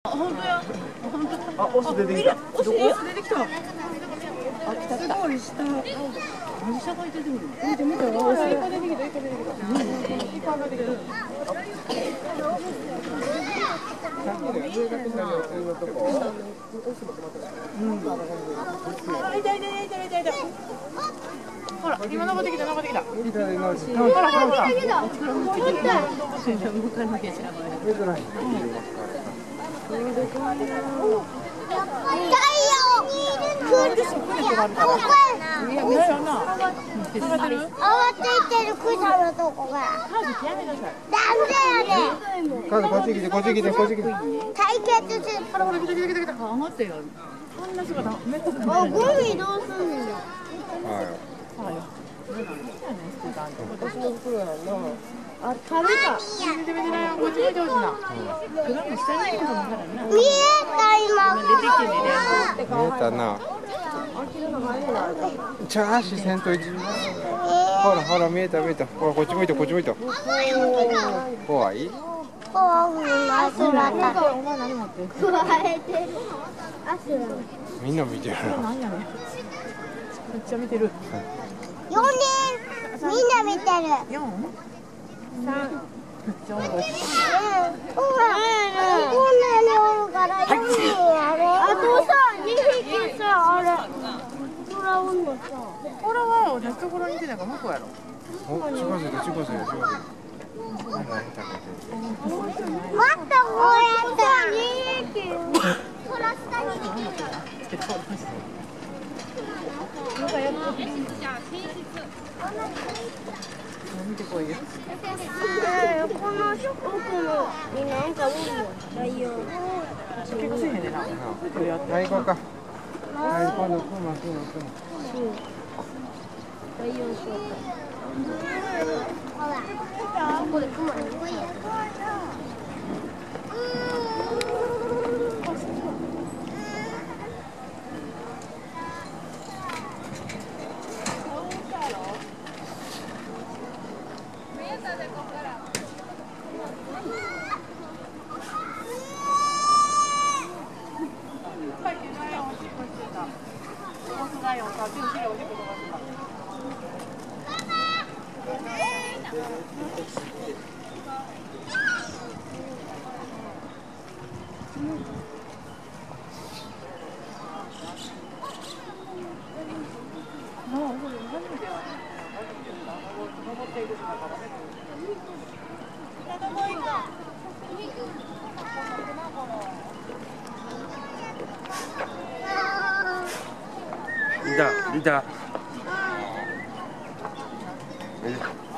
本当や。 あ、オス出てきた。 オス出てきた。あ、来た。 すごい下。 何下が出てくるの？ 見て見て。オス。 イカ出てきた。イカ出てきた。イカが出てきた。あ、いたいたいたいたいた。ほら、今登ってきた登ってきた。ほらほらほら。 カズこっち来てこっち来てこっち来て。 対決する。 ほらほら来た来た来た来た。あ、待ってよ。こんな姿めったくない。 あ、ゴミどうすんの？ はい。 はい。 私の袋やんな。 あ、食べた。 見て見てな。こっち見てほしいな。クラム下にいることもからな。 見えた今。 出てきてね。 見えたな。チャーシせんといち。ほらほら見えた見えた。ほらこっち向いてこっち向いて。怖い？ 怖くないすらた。 お前何持ってる？ 食われてる。あ、すら。 みんな見てる。 何やねん。めっちゃ見てる。 4人みんな見てる。 4？3。めっちゃ面白い。 ほら、こんなにおるから4人やれ。あとさ、2匹さ、あれ。トラウンのさ。 これは同じところにいてないから向こうやろ。 お、近づいて近づいて近づいて。 またこうやった2匹。トラ下にいる。 見てこいよ。 この奥のになんかおるよ。ライオン。 結構せえへんねんな。 はい行こうか。はい今度クマ。 ライオンショー。ほら。ここでクマに来いや。 いたいた。